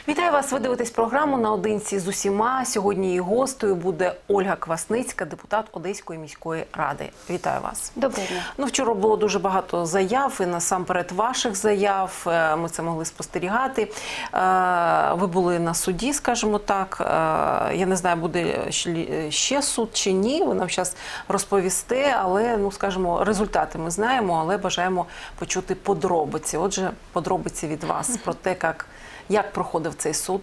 Вітаю вас! Ви дивитесь програму «Наодинці з усіма». Сьогодні її гостею буде Ольга Квасницька, депутат Одеської міської ради. Вітаю вас! Доброго дня! Вчора було дуже багато заяв, і насамперед ваших заяв. Ми це могли спостерігати. Ви були на суді, скажімо так. Я не знаю, буде ще суд чи ні. Ви нам зараз розповісте, але, скажімо, результати ми знаємо, але бажаємо почути подробиці. Отже, подробиці від вас про те, як проходив цей суд?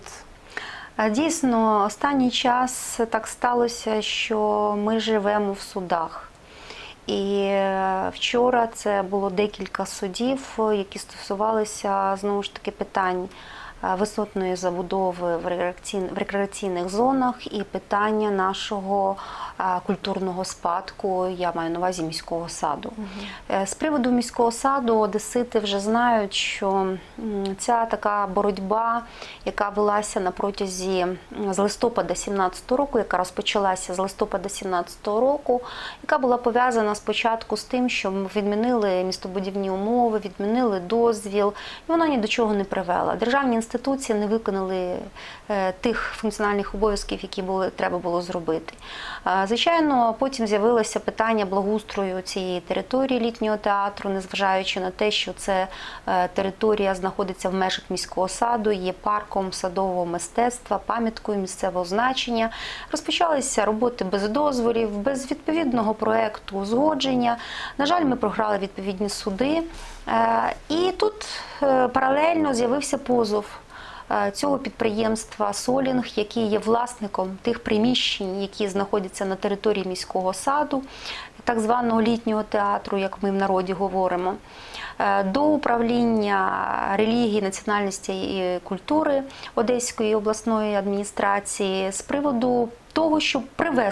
Дійсно, останній час так сталося, що ми живемо в судах. І вчора це було декілька судів, які стосувалися, знову ж таки, питань висотної забудови в рекреаційних зонах і питання нашого культурного спадку, я маю на увазі міського саду. З приводу міського саду одесити вже знають, що ця така боротьба, яка велася на протязі з листопада 2017 року, яка розпочалася з листопада 2017 року, яка була пов'язана спочатку з тим, що ми відмінили містобудівні умови, відмінили дозвіл, і вона ні до чого не привела. Державні інституції не виконали тих функціональних обов'язків, які треба було зробити. Звичайно, потім з'явилося питання благоустрою цієї території літнього театру, незважаючи на те, що це територія знаходиться в межах міського саду, є парком садового мистецтва, пам'яткою місцевого значення. Розпочалися роботи без дозволів, без відповідного проєкту узгодження. На жаль, ми програли відповідні суди. І тут паралельно з'явився позов цього підприємства «Солінг», який є власником тих приміщень, які знаходяться на території міського саду, так званого літнього театру, як ми в народі говоримо, до управління релігії, національності і культури Одеської обласної адміністрації з приводу того, щоб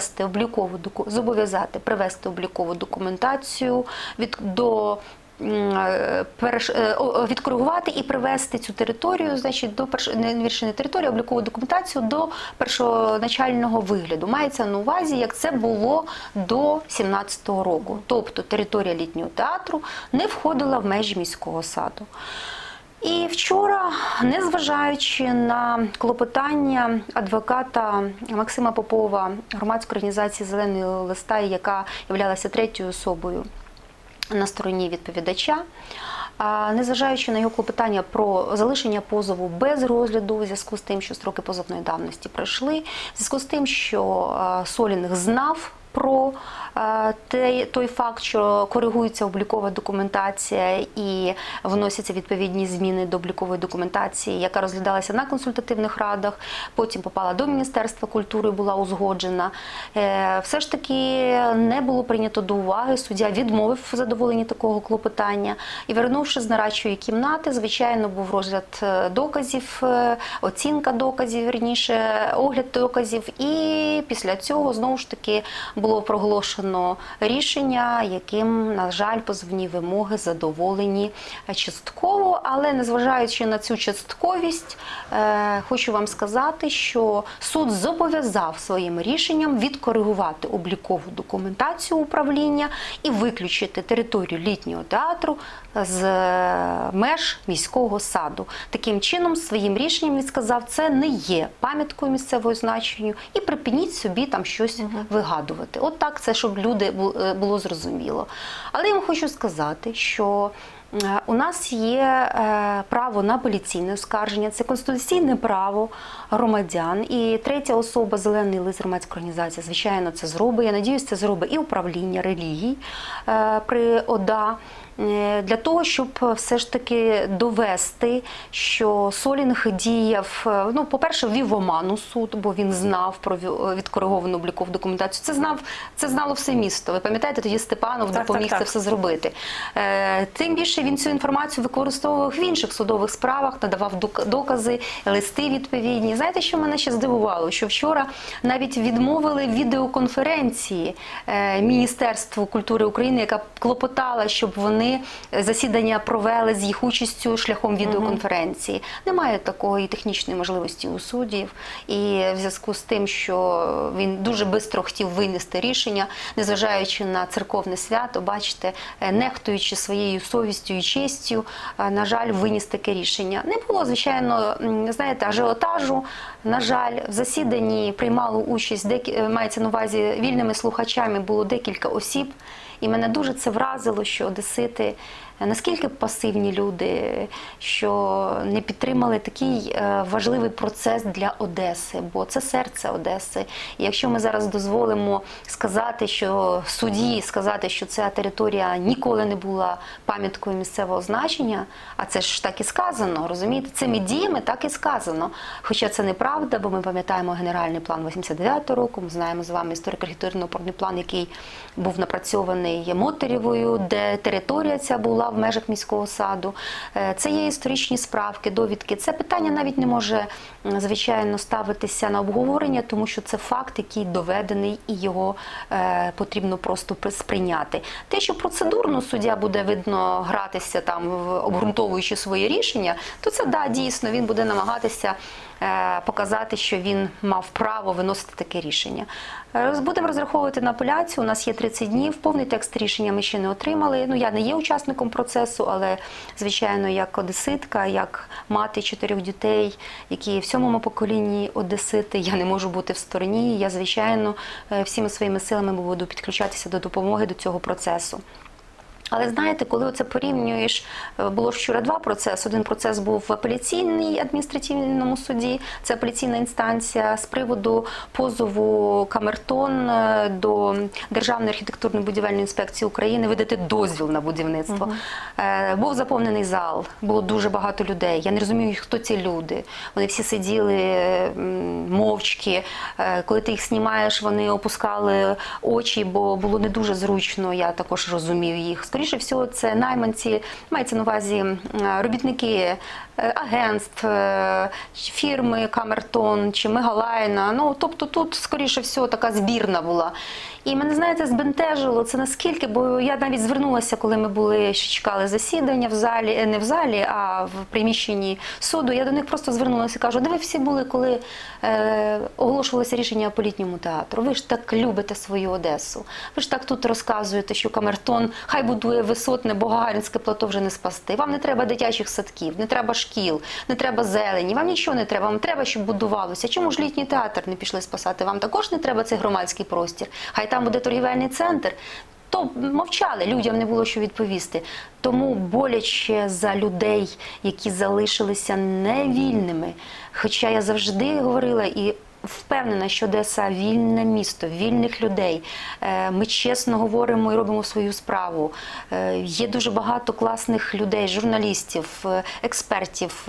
зобов'язати привести облікову документацію відкоригувати і привести цю територію, значить, не територію, а облікову документацію до першоначального вигляду. Мається на увазі, як це було до 2017 року. Тобто територія літнього театру не входила в межі міського саду. І вчора, незважаючи на клопотання адвоката Максима Попова, громадської організації «Зелений листай», яка являлася третьою особою на стороні відповідача, незважаючи на його клопотання про залишення позову без розгляду у зв'язку з тим, що строки позовної давності пройшли, в зв'язку з тим, що Солінг знав про той факт, що коригується облікова документація і вносяться відповідні зміни до облікової документації, яка розглядалася на консультативних радах, потім попала до Міністерства культури, була узгоджена. Все ж таки не було прийнято до уваги, суддя відмовив в задоволенні такого клопотання і, вернувшись з нарадчої кімнати, звичайно, був розгляд доказів, оцінка доказів, вірніше, огляд доказів, і після цього, знову ж таки, було проголошено рішення, яким, на жаль, позовні вимоги задоволені частково, але незважаючи на цю частковість, хочу вам сказати, що суд зобов'язав своїм рішенням відкоригувати облікову документацію управління і виключити територію літнього театру з меж міського саду. Таким чином, своїм рішенням він сказав, це не є пам'яткою місцевого значення і припиніть собі там щось вигадувати. От так це, щоб люди було зрозуміло. Але я вам хочу сказати, що у нас є право на апеляційне оскарження, це конституційне право громадян. І третя особа, «Зелений лист», громадська організація, звичайно, це зробить. Я надіюсь, це зробить і управління релігій при ОДА, для того, щоб все ж таки довести, що Солінг діяв, по-перше, ввів в оману суд, бо він знав про відкориговану облікову документацію. Це знало все місто. Ви пам'ятаєте, тоді Степанов допоміг це все зробити. Тим більше він цю інформацію використовував в інших судових справах, надавав докази, листи відповідні. Знаєте, що мене ще здивувало? Що вчора навіть відмовили відеоконференції Міністерству культури України, яка клопотала, щоб вони вони засідання провели з їх участю шляхом відеоконференції. Немає такої технічної можливості у суддів. І в зв'язку з тим, що він дуже швидко хотів винести рішення, незважаючи на церковне свято, бачите, нехтуючи своєю совістю і честю, на жаль, виніс таке рішення. Не було, звичайно, знаєте, ажіотажу. На жаль, в засіданні приймало участь, мається на увазі, вільними слухачами було декілька осіб. І мене дуже це вразило, що одесити наскільки пасивні люди, що не підтримали такий важливий процес для Одеси, бо це серце Одеси. І якщо ми зараз дозволимо сказати, що судді сказати, що ця територія ніколи не була пам'яткою місцевого значення, а це ж так і сказано, розумієте? Цими діями так і сказано. Хоча це неправда, бо ми пам'ятаємо генеральний план 89-го року, ми знаємо з вами історико-архітектурно-опорний план, який був напрацьований Мотарєвою, де територія ця була в межах міського саду. Це є історичні справки, довідки. Це питання навіть не може, звичайно, ставитися на обговорення, тому що це факт, який доведений, і його потрібно просто сприйняти. Те, що процедурно суддя буде, видно, гратися там, обґрунтовуючи своє рішення, то це, да, дійсно, він буде намагатися показати, що він мав право виносити таке рішення. Будемо розраховувати на апеляцію, у нас є 30 днів, повний текст рішення ми ще не отримали. Ну, я не є учасником процесу, але, звичайно, як одеситка, як мати 4 дітей, які в 7-му поколінні одесити, я не можу бути в стороні, я, звичайно, всіми своїми силами буду підключатися до допомоги до цього процесу. Але знаєте, коли оце порівнюєш, було вчора 2 процеси. Один процес був в апеляційній адміністративному суді, це апеляційна інстанція з приводу позову Камертон до Державної архітектурної будівельної інспекції України видати дозвіл на будівництво. Був заповнений зал, було дуже багато людей. Я не розумію, хто ці люди. Вони всі сиділи мовчки. Коли ти їх знімаєш, вони опускали очі, бо було не дуже зручно, я також розумію їх. Скоріше всього, це найманці, мається на увазі робітники агентств, фірми Камертон чи Мегалайна. Ну, тобто тут, скоріше всього, така збірна була. І мене, знаєте, збентежило це наскільки, бо я навіть звернулася, коли ми були, ще чекали засідання в залі, не в залі, а в приміщенні суду. Я до них просто звернулася і кажу, де ви всі були, коли оголошувалося рішення по літньому театру? Ви ж так любите свою Одесу. Ви ж так тут розказуєте, що Камертон хай будує висотне, бо Гагарінське плато вже не спасти. Вам не треба дитячих садків, не треба шкіл, не треба зелені, вам нічого не треба, вам треба, щоб будувалося. Чому ж літній театр не пішли спасати? Вам також не треба цей громадський простір? Хай там буде торгівельний центр. То мовчали, людям не було що відповісти. Тому боляче за людей, які залишилися невільними. Хоча я завжди говорила і впевнена, що Одеса – вільне місто, вільних людей. Ми чесно говоримо і робимо свою справу. Є дуже багато класних людей, журналістів, експертів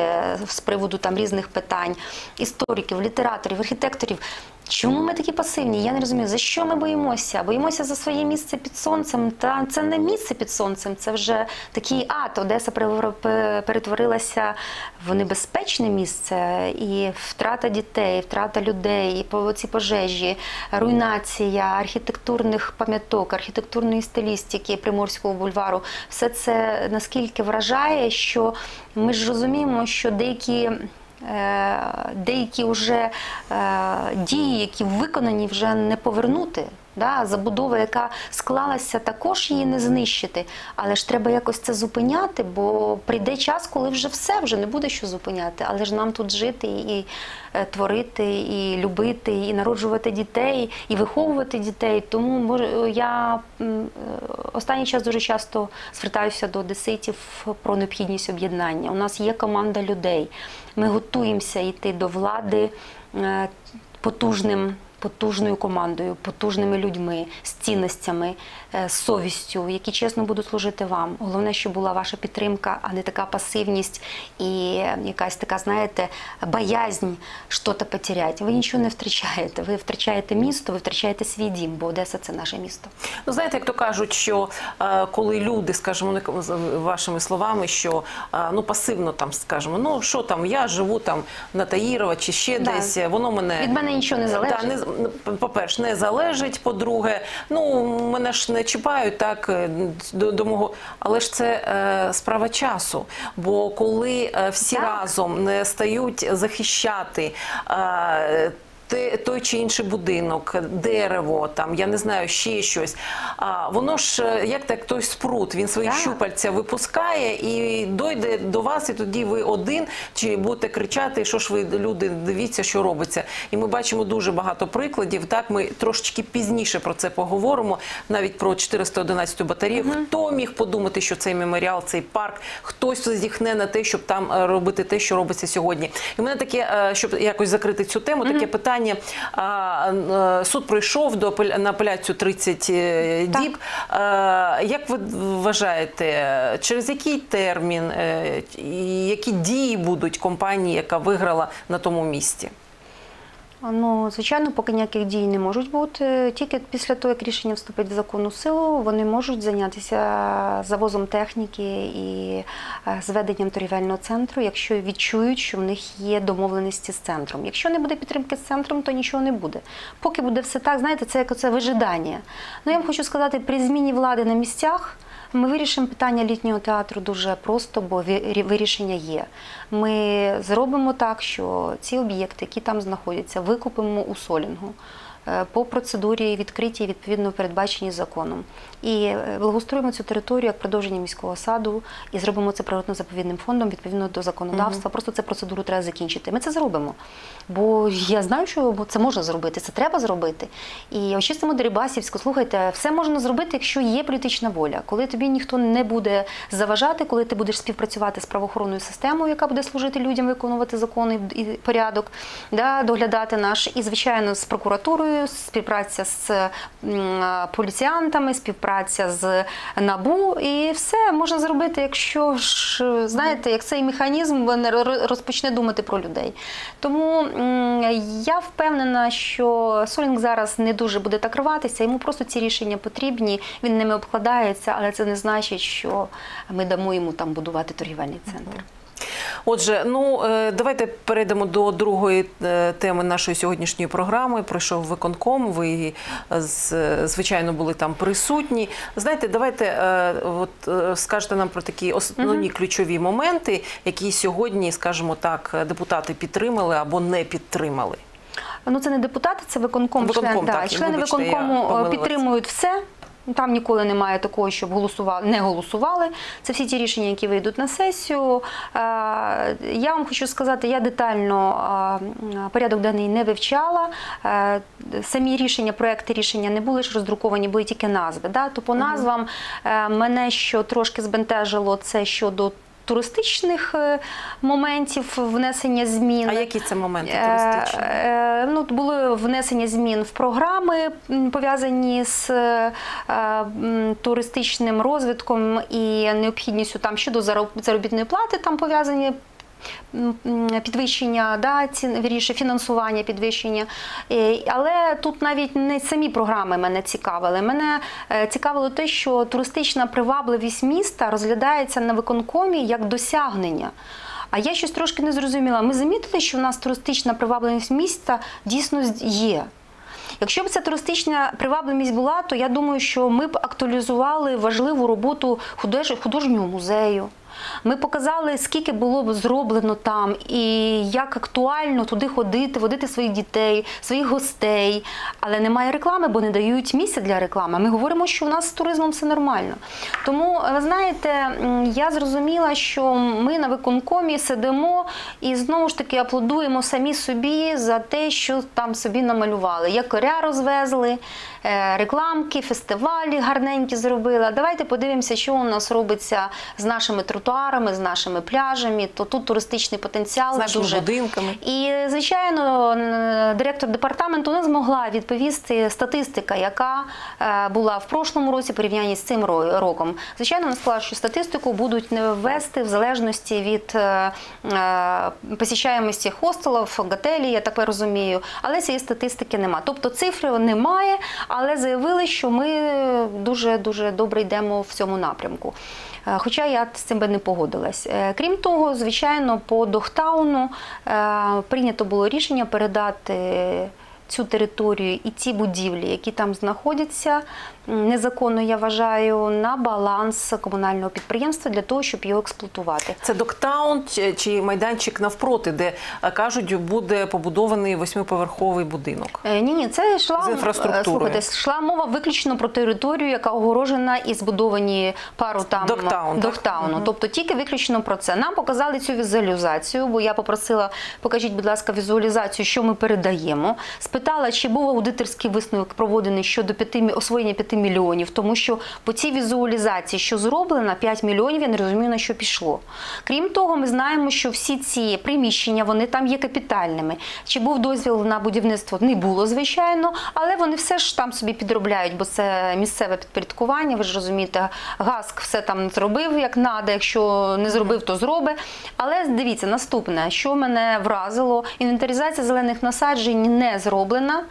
з приводу там різних питань, істориків, літераторів, архітекторів. Чому ми такі пасивні? Я не розумію, за що ми боїмося? Боїмося за своє місце під сонцем. Та це не місце під сонцем, це вже такий ад. Одеса перетворилася в небезпечне місце. І втрата дітей, втрата людей, і ці пожежі, руйнація архітектурних пам'яток, архітектурної стилістики Приморського бульвару. Все це наскільки вражає, що ми ж розуміємо, що деякі вже дії, які виконані, вже не повернути. Да, забудова, яка склалася, також її не знищити. Але ж треба якось це зупиняти, бо прийде час, коли вже все, вже не буде що зупиняти. Але ж нам тут жити і творити, і любити, і народжувати дітей, і виховувати дітей. Тому я останній час дуже часто звертаюся до одеситів про необхідність об'єднання. У нас є команда людей. Ми готуємося йти до влади потужною командою, потужними людьми, з цінностями, з совістю, які чесно будуть служити вам. Головне, щоб була ваша підтримка, а не така пасивність і якась така, знаєте, боязнь щось потеряти. Ви нічого не втрачаєте. Ви втрачаєте місто, ви втрачаєте свій дім, бо Одеса – це наше місто. Ну, знаєте, як то кажуть, що коли люди, скажімо, вашими словами, що пасивно там, скажімо, що там, я живу там на Таїрова чи ще десь, воно мене... Від мене нічого не залежить. по-перше, не залежить, по-друге, ну, мене ж не чіпають так до мого, але ж це справа часу, бо коли всі разом не стають захищати той чи інший будинок, дерево, там, я не знаю, ще щось. Воно ж, як так, той спрут, він свої щупальця випускає і дойде до вас, і тоді ви один, чи будете кричати, що ж ви, люди, дивіться, що робиться. І ми бачимо дуже багато прикладів, так, ми трошечки пізніше про це поговоримо, навіть про 411-ту батарею. Хто міг подумати, що цей меморіал, цей парк, хтось зіхне на те, щоб там робити те, що робиться сьогодні. І в мене таке, щоб якось закрити цю тему, таке питання. Суд пройшов на апеляцію 30 діб. Як ви вважаєте, через який термін, які дії будуть компанії, яка виграла на тому місці? Ну, звичайно, поки ніяких дій не можуть бути. Тільки після того, як рішення вступить в законну силу, вони можуть зайнятися завозом техніки і зведенням торгівельного центру, якщо відчують, що в них є домовленості з центром. Якщо не буде підтримки з центром, то нічого не буде. Поки буде все так, знаєте, це як оце вижидання. Ну, я вам хочу сказати, при зміні влади на місцях ми вирішимо питання літнього театру дуже просто, бо вирішення є. Ми зробимо так, що ці об'єкти, які там знаходяться, викупимо у Солінгу по процедурі відкриті, відповідно передбачені законом. І благоустроїмо цю територію як продовження міського саду і зробимо це природно-заповідним фондом відповідно до законодавства. Просто цю процедуру треба закінчити. Ми це зробимо. Бо я знаю, що це можна зробити, це треба зробити. І очистимо Дерибасівську. Слухайте, все можна зробити, якщо є політична воля. Коли тобі ніхто не буде заважати, коли ти будеш співпрацювати з правоохоронною системою, яка буде служити людям, виконувати закони і порядок, доглядати наш, і, звичайно, з прокуратурою, співпраця з поліціянтами, співпраця з НАБУ, і все можна зробити, якщо ж, знаєте, як цей механізм розпочне думати про людей. Тому я впевнена, що Солінг зараз не дуже буде так рватися, йому просто ці рішення потрібні, він ними обкладається, але це не значить, що ми дамо йому там будувати торгівельний центр. Отже, ну, давайте перейдемо до другої теми нашої сьогоднішньої програми. Пройшов виконком, ви, звичайно, були там присутні. Знаєте, давайте скажете нам про такі основні ключові моменти, які сьогодні, скажімо так, депутати підтримали або не підтримали. Ну, це не депутати, це виконком. Члени виконкому підтримують все. Там ніколи немає такого, щоб не голосували. Це всі ті рішення, які вийдуть на сесію. Я вам хочу сказати, я детально порядок денний не вивчала. Самі рішення, проекти рішення не були ж роздруковані, були тільки назви. То по назвам мене що трошки збентежило, це щодо туристичних моментів внесення змін. А які це моменти туристичні? Ну, було внесення змін в програми, пов'язані з туристичним розвитком і необхідністю там щодо заробітної плати, там пов'язані підвищення, фінансування, підвищення. Але тут навіть не самі програми мене цікавили. Мене цікавило те, що туристична привабливість міста розглядається на виконкомі як досягнення. А я щось трошки не зрозуміла. Ми замітили, що в нас туристична привабливість міста дійсно є. Якщо б ця туристична привабливість була, то я думаю, що ми б актуалізували важливу роботу художнього музею. Ми показали, скільки було б зроблено там і як актуально туди ходити, водити своїх дітей, своїх гостей. Але немає реклами, бо не дають місця для реклами. Ми говоримо, що у нас з туризмом все нормально. Тому, ви знаєте, я зрозуміла, що ми на виконкомі сидимо і знову ж таки аплодуємо самі собі за те, що там собі намалювали. Якоря розвезли, рекламки, фестивалі гарненькі зробили. Давайте подивимося, що у нас робиться з нашими тротуарами, з нашими пляжами, то тут туристичний потенціал. З нашими будинками. І, звичайно, директор департаменту не змогла відповісти статистика, яка була в прошлому році в порівнянні з цим роком. Звичайно, вона сказала, що статистику будуть ввести в залежності від посещаємості хостелів, готелів, я так розумію, але цієї статистики немає. Тобто цифри немає, але заявили, що ми дуже добре йдемо в цьому напрямку. Хоча я з цим би не погодилась. Крім того, звичайно, по Догтауну прийнято було рішення передати цю територію і ті будівлі, які там знаходяться, незаконно, я вважаю, на баланс комунального підприємства для того, щоб його експлуатувати. Це Догтаун чи майданчик навпроти, де, кажуть, буде побудований 8-поверховий будинок? Ні, це йшла, слухайте, йшла мова виключно про територію, яка огорожена і збудовані пару там Догтауну. Тобто тільки виключно про це. Нам показали цю візуалізацію, бо я попросила, покажіть, будь ласка, візуалізацію, що ми передаємо. Спитала, чи був аудиторський висновок проводений щодо освоєння 5 мільйонів, тому що по цій візуалізації, що зроблено, 5 мільйонів, я не розумію, на що пішло. Крім того, ми знаємо, що всі ці приміщення, вони там є капітальними. Чи був дозвіл на будівництво? Не було, звичайно, але вони все ж там собі підробляють, бо це місцеве підпорядкування, ви ж розумієте, ГАСК все там зробив, як треба, якщо не зробив, то зробить. Але дивіться, наступне, що мене вразило, інвентаризація зелених насаджень не зроблена.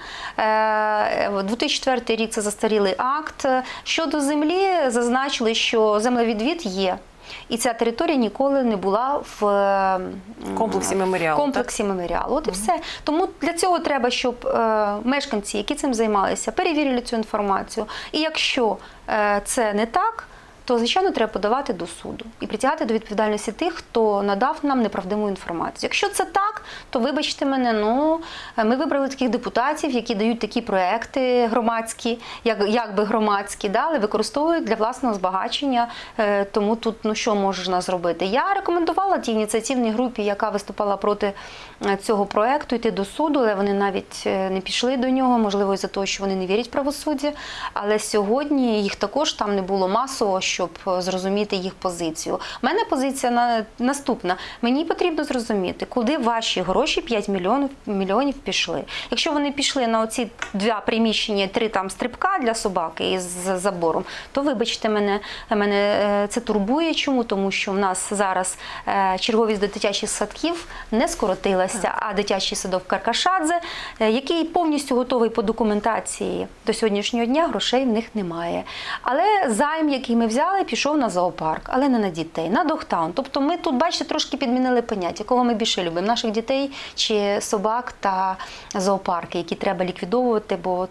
2004 рік це застарілий акт. Щодо землі, зазначили, що землевідвід є. І ця територія ніколи не була в комплексі меморіалу. От і все. Тому для цього треба, щоб мешканці, які цим займалися, перевірили цю інформацію. І якщо це не так, то, звичайно, треба подавати до суду і притягати до відповідальності тих, хто надав нам неправдиву інформацію. Якщо це так, то, вибачте мене, ми вибрали таких депутатів, які дають такі проекти громадські, якби громадські, але використовують для власного збагачення, тому тут, що можна зробити? Я рекомендувала тій ініціативній групі, яка виступала проти цього проекту, йти до суду, але вони навіть не пішли до нього, можливо, із-за того, що вони не вірять в правосуддя, але сьогодні їх також там не було масово, щоб зрозуміти їх позицію. У мене позиція наступна. Мені потрібно зрозуміти, куди ваші гроші 5 мільйонів пішли. Якщо вони пішли на оці 2 приміщення, 3 там стрибка для собаки із забором, то, вибачте мене це турбує. Чому? Тому що в нас зараз черговість до дитячих садків не скоротилася, а дитячий садок Каркашадзе, який повністю готовий по документації до сьогоднішнього дня, грошей в них немає. Але займ, який ми взяли, пішов на зоопарк, але не на дітей, на Догтаун. Тобто ми тут, бачите, трошки підмінили поняття, кого ми більше любимо, наших дітей чи собак та зоопарки, які треба ліквідовувати, бо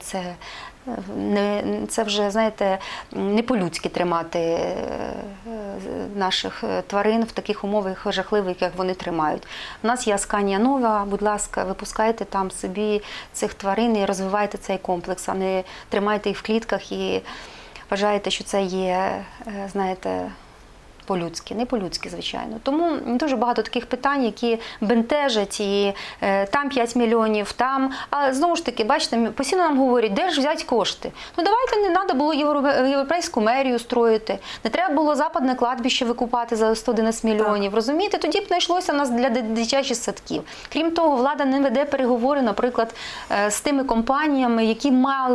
це вже, знаєте, не по-людськи тримати наших тварин в таких умовах жахливих, як вони тримають. У нас є Асканія Нова, будь ласка, випускайте там собі цих тварин і розвивайте цей комплекс, а не тримайте їх в клітках і вважаєте, що це є, знаєте, по-людськи, не по-людськи, звичайно. Тому дуже багато таких питань, які бентежать, і там 5 мільйонів, там. Але знову ж таки, бачите, постійно нам говорять, де ж взяти кошти? Давайте не треба було європейську мерію строїти, не треба було западне кладбище викупати за 111 мільйонів, розумієте? Тоді б знайшлося в нас для дитячих садків. Крім того, влада не веде переговори, наприклад, з тими компаніями, які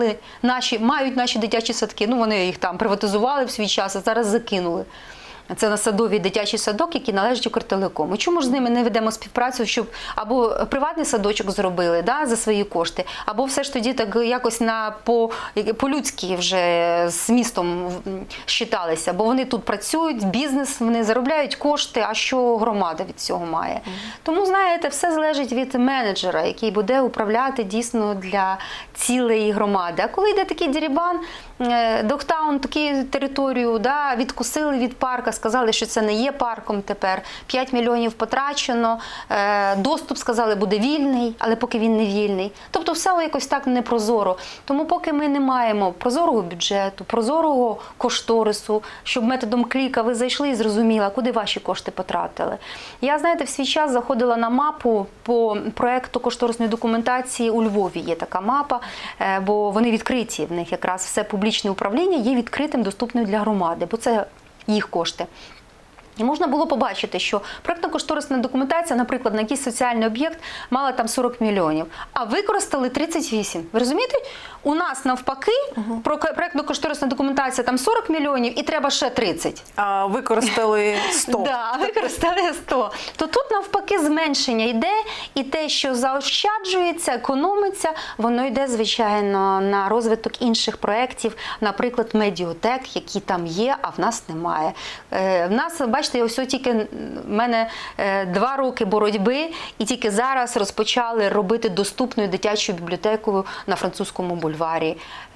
мають наші дитячі садки. Вони їх там приватизували в свій час, а зараз закинули. Це на Садовій дитячий садок, який належить Укртелекому. Чому ж з ними не ведемо співпрацю, щоб або приватний садочок зробили за свої кошти, або все ж тоді так якось по-людськи вже з містом считалися, бо вони тут працюють, бізнес, вони заробляють кошти, а що громада від цього має? Тому, знаєте, все залежить від менеджера, який буде управляти дійсно для цілої громади. А коли йде такий дерибан, Догтаун таку територію відкусили від парка, сказали, що це не є парком тепер, 5 мільйонів потрачено, доступ, сказали, буде вільний, але поки він не вільний. Тобто все якось так непрозоро. Тому поки ми не маємо прозорого бюджету, прозорого кошторису, щоб методом кліка ви зайшли і зрозуміли, куди ваші кошти потратили. Я, знаєте, в свій час заходила на мапу по проєкту кошторисної документації у Львові. Є така мапа, бо вони відкриті, в них якраз все публічне управління є відкритим, доступним для громади, бо це їх кошти. І можна було побачити, що проєктно-кошторисна документація, наприклад, на якийсь соціальний об'єкт мала там 40 мільйонів, а використали 38. Ви розумієте? У нас навпаки, проєктно-кошторисна документація там 40 мільйонів і треба ще 30. А використали 100. Так, використали 100. То тут навпаки зменшення йде, і те, що заощаджується, економиться, воно йде, звичайно, на розвиток інших проєктів, наприклад, медіотек, які там є, а в нас немає. В нас, бачите, бачите, ось тільки в мене 2 роки боротьби, і тільки зараз розпочали робити доступною дитячу бібліотеку на Французькому бульварі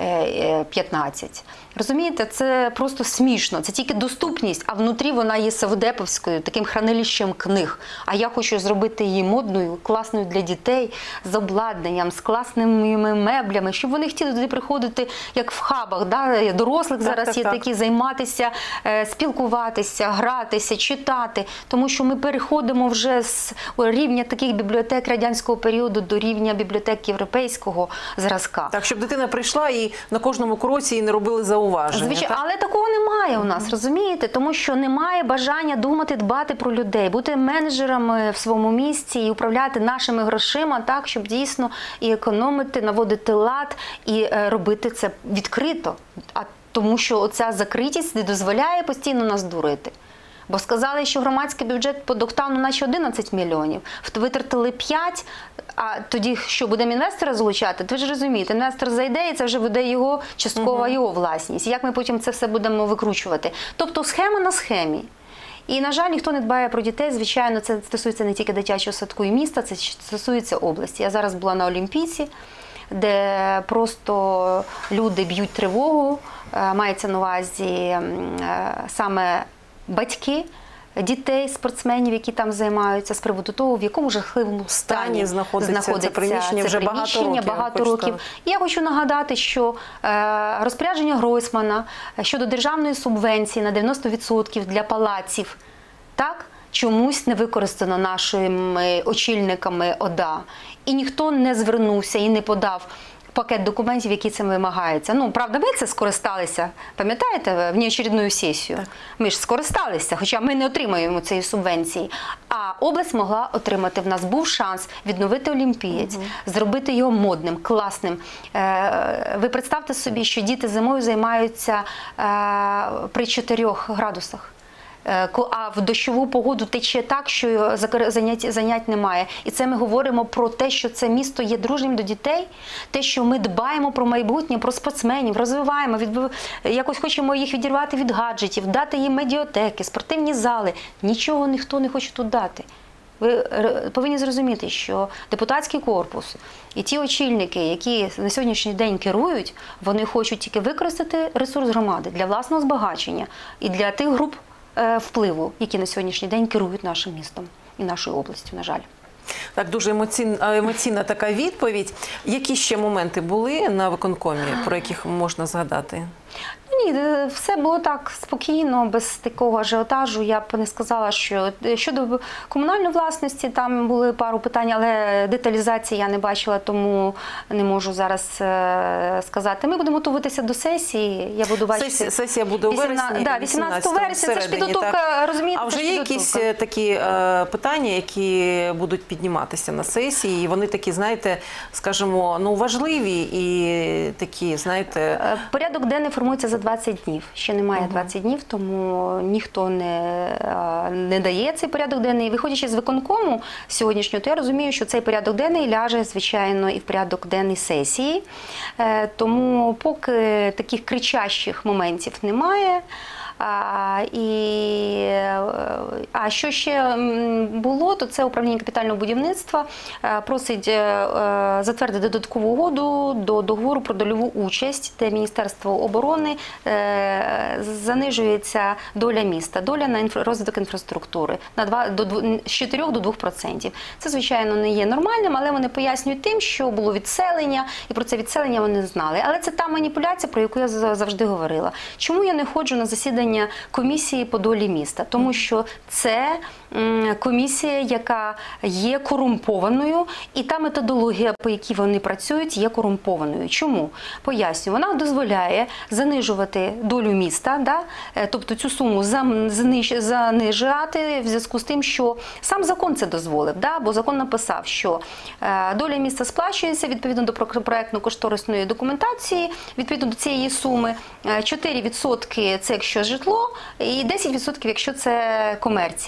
15. Розумієте, це просто смішно. Це тільки доступність, а внутрі вона є савдеповською, таким хранилищем книг. А я хочу зробити її модною, класною для дітей, з обладнанням, з класними меблями, щоб вони хотіли туди приходити, як в хабах. Да? Дорослих зараз є такі, займатися, спілкуватися, гратися, читати. Тому що ми переходимо вже з рівня таких бібліотек радянського періоду до рівня бібліотек європейського зразка. Так, щоб дитина прийшла і на кожному кроці їй не робили зауваження. Звичайно, але такого немає у нас, розумієте? Тому що немає бажання думати, дбати про людей, бути менеджерами в своєму місці і управляти нашими грошима так, щоб дійсно і економити, наводити лад і робити це відкрито. А тому що оця закритість не дозволяє постійно нас дурити. Бо сказали, що громадський бюджет по Доктауну наче 11 мільйонів, витратили 5, а тоді що, будемо інвестора залучати? Ви ж розумієте, інвестор зайде і це вже буде його часткова його власність. Як ми потім це все будемо викручувати? Тобто схема на схемі. І, на жаль, ніхто не дбає про дітей. Звичайно, це стосується не тільки дитячого садку і міста, це стосується області. Я зараз була на Олімпійці, де просто люди б'ють тривогу, мається на увазі саме батьки дітей, спортсменів, які там займаються, з приводу того, в якому жахливому стані знаходиться це приміщення вже багато років. І я хочу нагадати, що розпорядження Гройсмана щодо державної субвенції на 90% для палаців, так, чомусь не використано нашими очільниками ОДА. І ніхто не звернувся і не подав пакет документів, які цим вимагається. Ну, правда, ми це скористалися, пам'ятаєте, в неочередну сесію. Так. Ми ж скористалися, хоча ми не отримуємо цієї субвенції. А область могла отримати. В нас був шанс відновити Олімпієць, зробити його модним, класним. Ви представте собі, що діти зимою займаються при 4 градусах. А в дощову погоду тече так, що занять немає. І це ми говоримо про те, що це місто є дружнім до дітей, те, що ми дбаємо про майбутнє, про спортсменів, розвиваємо, якось хочемо їх відірвати від гаджетів, дати їм медіатеки, спортивні зали. Нічого ніхто не хоче тут дати. Ви повинні зрозуміти, що депутатський корпус і ті очільники, які на сьогоднішній день керують, вони хочуть тільки використати ресурс громади для власного збагачення і для тих груп впливу, які на сьогоднішній день керують нашим містом і нашою областю, на жаль. Так, дуже емоційна така відповідь. Які ще моменти були на виконкомі, про яких можна згадати? Ні, все було так спокійно, без такого ажіотажу. Я б не сказала, що щодо комунальної власності там були пару питань, але деталізації я не бачила, тому не можу зараз сказати. Ми будемо готуватися до сесії. Я буду бачити. Сесія буде у вересні. Так, 18 вересня. Це ж підготовка, розумієте? А вже є якісь такі питання, які будуть підніматися на сесії, і вони такі, знаєте, скажімо, ну, важливі і такі, знаєте... Порядок денний формується за 20 днів. Ще немає 20 днів, тому ніхто не дає цей порядок денний. Виходячи з виконкому сьогоднішнього, то я розумію, що цей порядок денний ляже, звичайно, і в порядок денний сесії. Тому поки таких кричащих моментів немає. А що ще було, то це управління капітального будівництва просить затвердити додаткову угоду до договору про дольову участь, де Міністерство оборони занижується доля міста, доля на розвиток інфраструктури з 4 до 2%. Це, звичайно, не є нормальним, але вони пояснюють тим, що було відселення, і про це відселення вони знали. Але це та маніпуляція, про яку я завжди говорила. Чому я не ходжу на засідання комісії по долі міста? Тому що це комісія, яка є корумпованою, і та методологія, по якій вони працюють, є корумпованою. Чому? Поясню. Вона дозволяє занижувати долю міста, да? Тобто цю суму занижати в зв'язку з тим, що сам закон це дозволив, да? Бо закон написав, що доля міста сплачується відповідно до проектно-кошторисної документації, відповідно до цієї суми, 4% це якщо житло, і 10% якщо це комерція. Так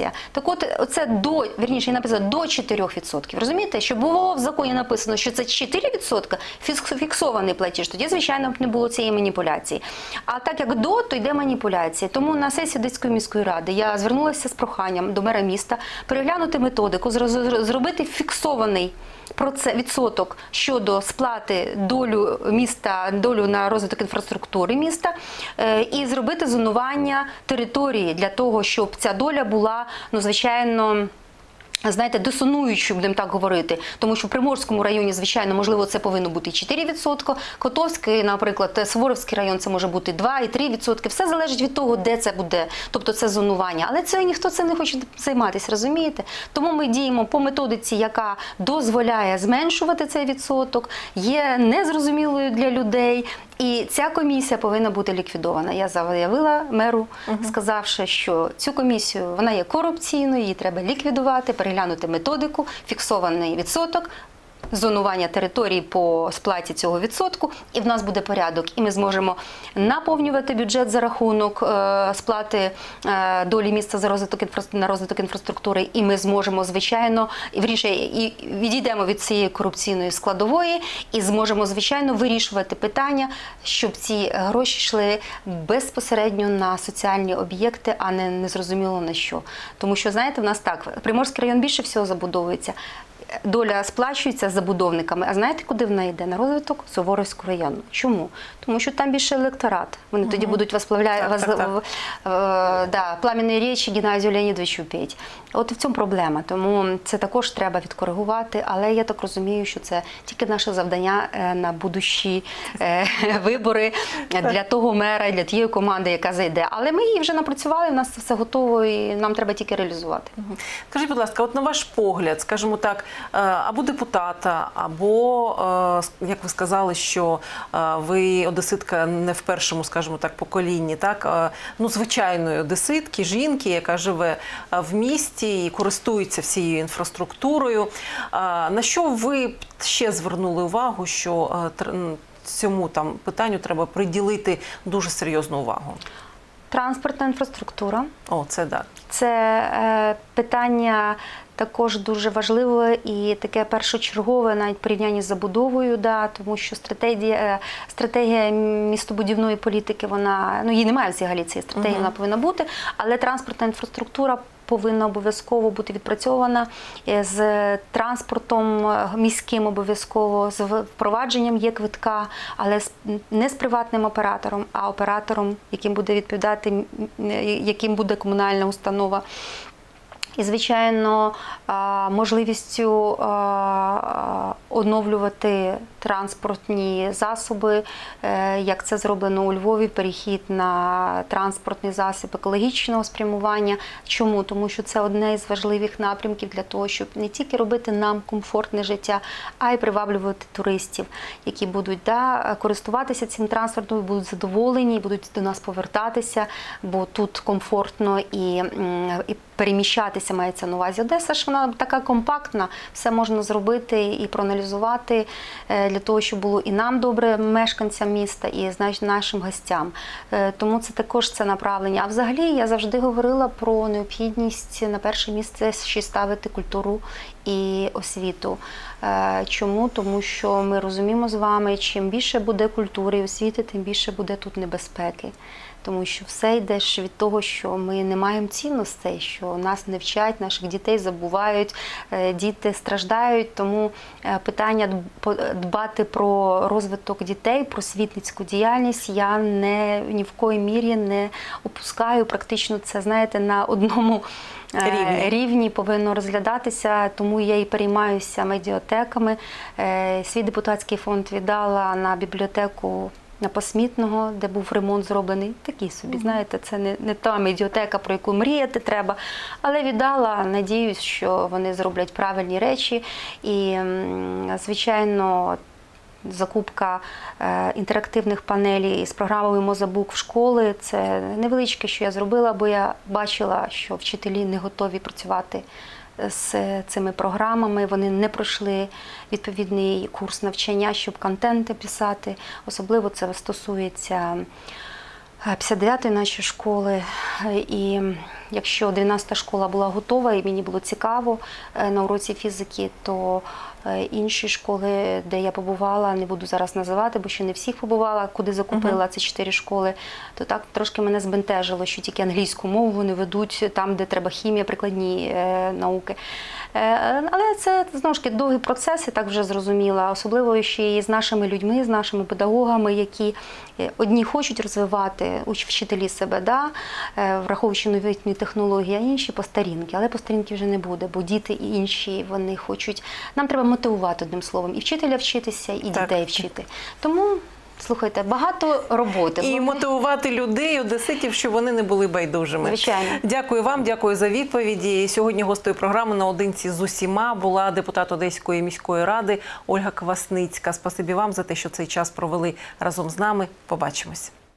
оце вірніше, написано до 4%. Розумієте? Щоб було в законі написано, що це 4% фіксований платіж, тоді, звичайно, б не було цієї маніпуляції. А так як до, то йде маніпуляція. Тому на сесії Одеської міської ради я звернулася з проханням до мера міста переглянути методику, зробити фіксований відсоток щодо сплати долю на розвиток інфраструктури міста і зробити зонування території для того, щоб ця доля була, звичайно, знаєте, дисонуючою, будемо так говорити. Тому що в Приморському районі, звичайно, можливо, це повинно бути 4%. Котовський, наприклад, Суворовський район, це може бути 2 і 3%. Все залежить від того, де це буде. Тобто це зонування. Але ніхто цим не хоче займатися, розумієте? Тому ми діємо по методиці, яка дозволяє зменшувати цей відсоток, є незрозумілою для людей. І ця комісія повинна бути ліквідована. Я заявила меру, сказавши, що цю комісію, вона є корупційною, її треба ліквідувати, переглянути методику, фіксований відсоток, зонування території по сплаті цього відсотку, і в нас буде порядок. І ми зможемо наповнювати бюджет за рахунок сплати долі міста на розвиток інфраструктури, і ми зможемо, звичайно, і відійдемо від цієї корупційної складової, і зможемо, звичайно, вирішувати питання, щоб ці гроші йшли безпосередньо на соціальні об'єкти, а не незрозуміло на що. Тому що, знаєте, в нас так, Приморський район більше всього забудовується. Доля сплачується забудовниками. А знаєте, куди вона йде? На розвиток Суворовського району. Чому? Тому що там більше електорат. Вони тоді будуть пламенні речі Геннадію Леонідовичу петь. От в цьому проблема. Тому це також треба відкоригувати. Але я так розумію, що це тільки наше завдання на будущі вибори для того мера, для тієї команди, яка зайде. Але ми її вже напрацювали, у нас все готово і нам треба тільки реалізувати. Скажіть, будь ласка, от на ваш погляд, скажімо так, або депутата, або, як ви сказали, що ви одеситка не в першому, скажімо так, поколінні, так? Звичайної одеситки, жінки, яка живе в місті і користується всією інфраструктурою. На що ви ще звернули увагу, що цьому питанню треба приділити дуже серйозну увагу? Транспортна інфраструктура. О, це так. Це питання також дуже важливе і таке першочергове навіть в порівнянні з забудовою, тому що стратегія містобудівної політики, вона, її немає взагалі цієї стратегії, вона повинна бути, але транспортна інфраструктура повинна обов'язково бути відпрацьована з транспортом міським обов'язково, з впровадженням є-квитка, але не з приватним оператором, а оператором, яким буде відповідати, яким буде комунальна установа. І, звичайно, можливістю оновлювати транспортні засоби, як це зроблено у Львові, перехід на транспортний засіб екологічного спрямування. Чому? Тому що це одне із важливих напрямків для того, щоб не тільки робити нам комфортне життя, а й приваблювати туристів, які будуть користуватися цим транспортом, будуть задоволені, будуть до нас повертатися, бо тут комфортно і переміщатися, мається на увазі. Одеса ж вона така компактна, все можна зробити і проаналізувати для того, щоб було і нам добре, мешканцям міста, і нашим гостям. Тому це також це направлення. А взагалі я завжди говорила про необхідність на перше місце ще ставити культуру і освіту. Чому? Тому що ми розуміємо з вами, чим більше буде культури і освіти, тим більше буде тут небезпеки. Тому що все йде від того, що ми не маємо цінностей, що нас не вчать, наших дітей забувають, діти страждають. Тому питання дбати про розвиток дітей, про освітницьку діяльність я ні в коїй мірі не опускаю. Практично це, знаєте, на одному рівні повинно розглядатися, тому я і переймаюся медіатеками. Свій депутатський фонд віддала на бібліотеку на Посмітного, де був ремонт зроблений. Такий собі, знаєте, це не та медіатека, про яку мріяти треба, але віддала, надіюсь, що вони зроблять правильні речі. І, звичайно, закупка інтерактивних панелей з програмою Мозабук в школи – це невеличке, що я зробила, бо я бачила, що вчителі не готові працювати з цими програмами, вони не пройшли відповідний курс навчання, щоб контенти писати. Особливо це стосується 59-ї нашої школи. І якщо 12-та школа була готова і мені було цікаво на уроці фізики, то інші школи, де я побувала, не буду зараз називати, бо ще не всіх побувала, куди закупила ці 4 школи, то так трошки мене збентежило, що тільки англійську мову вони ведуть там, де треба хімія, прикладні науки. Але це, знову ж таки, довгий процес, я так вже зрозуміла, особливо ще і з нашими людьми, з нашими педагогами, які одні хочуть розвивати, вчителі себе, да, враховуючи новітні технології, а інші по старінки. Але по старінки вже не буде, бо діти і інші, вони хочуть, нам треба мотивувати, одним словом, і вчителя вчитися, і дітей вчити. Тому, слухайте, багато роботи. І мотивувати людей, одеситів, щоб вони не були байдужими. Звичайно. Дякую вам, дякую за відповіді. Сьогодні гостею програми «Наодинці з усіма» була депутат Одеської міської ради Ольга Квасницька. Спасибі вам за те, що цей час провели разом з нами. Побачимось.